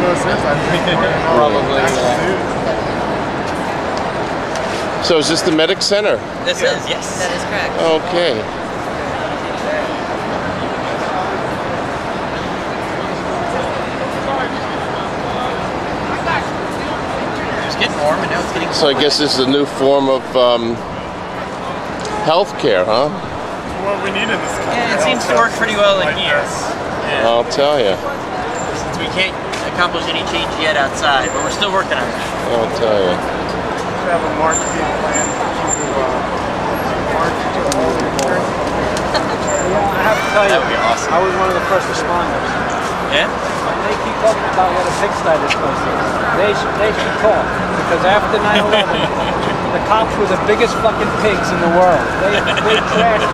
no sense. I think Probably. So is this the medic center? This is, yes. That is correct. Okay. It's getting warm and now it's getting So I guess this is a new form of healthcare, huh? what we need in this country. Yeah, it seems to work pretty well in here. Yeah. I'll tell you. Since we can't accomplish any change yet outside, but we're still working on that. I'll tell you. We have a march being planned to march to all the return. I have to tell you, That would be awesome. I was one of the first responders. Yeah? And they keep talking about what a pigsty this place is. They should talk, because after 9/11, the cops were the biggest fucking pigs in the world. They trashed